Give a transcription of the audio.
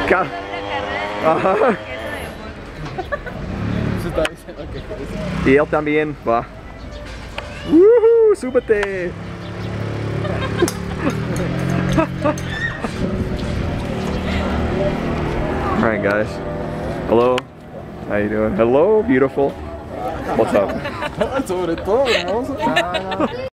Ajá. Y él también va. ¡Woohoo! ¡Súbete! Alright guys. Hello. How you doing? Hello, beautiful. What's up? Sobre todo, hermoso.